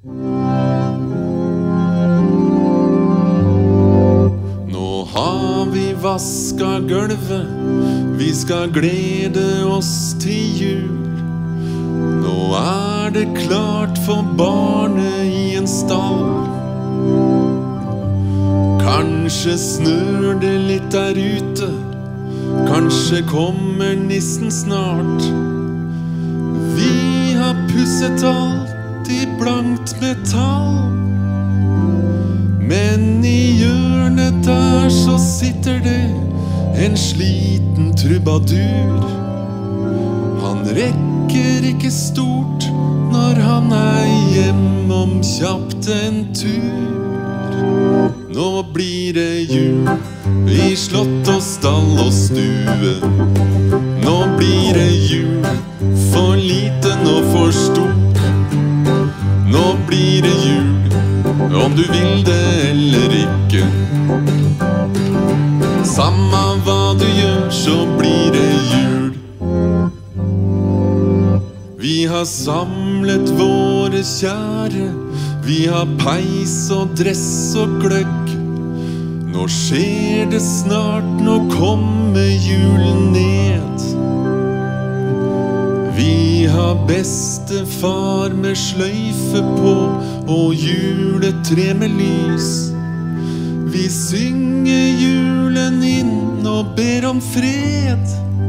Nå har vi vasket gulvet, vi skal glede oss til jul. Nå er det klart for barnet i en stall. Kanskje snør det litt der ute, kanskje kommer nissen snart. Vi har pusset alt i blankt metall, men i hjørnet der så sitter det en sliten trubadur. Han rekker ikke stort når han er hjemom kjapt en tur. Nå blir det jul i slott og stall og stue. Nå blir det jul, for liten og for stor. Nå blir det jul, om du vil det eller ikke. Samme hva du gjør, så blir det jul. Vi har samlet våre kjære, vi har peis og dress og gløgg. Nå skjer det snart, nå kommer julen ned. Vi har bestefar med sløyfe på og juletre med lys. Vi synger julen inn og ber om fred.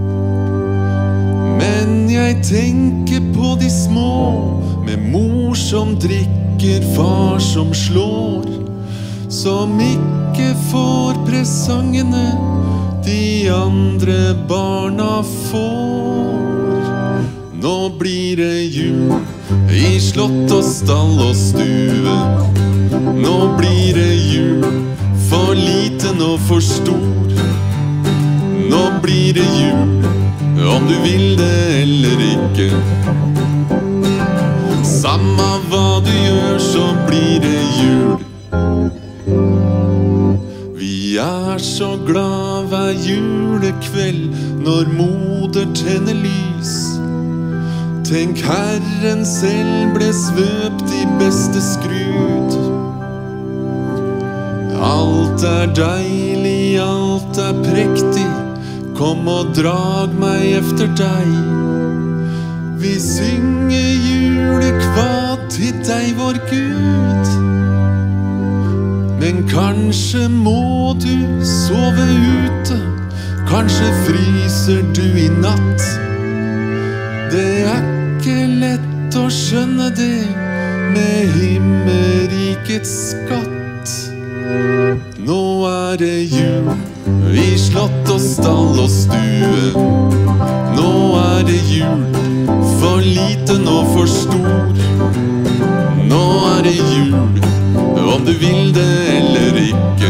Men jeg tenker på de små, med mor som drikker, far som slår, som ikke får presangene de andre barna får. Nå blir det jul i slott og stall og stue. Nå blir det jul, for liten og for stor. Nå blir det jul, om du vil det eller ikke. Samme hva du gjør, så blir det jul. Vi er så glad hver julekveld når moder tenner lys. Tenk, Herren selv ble svøpt i beste skrud. Alt er deilig, alt er prektig, kom og drag meg efter deg. Vi synger julekvad til deg, vår Gud. Men kanskje må du sove ute, kanskje fryser du i natt. Det er ikke lett å skjønne det med himmelrikets skatt. Nå er det jul i slott og stall og stue. Nå er det jul, for liten og for stor. Nå er det jul, om du vil det eller ikke.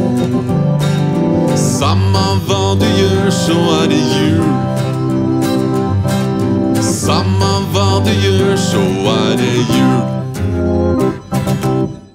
Samme hva du gjør, så er det jul. Samme hva du gjør, så er det jul.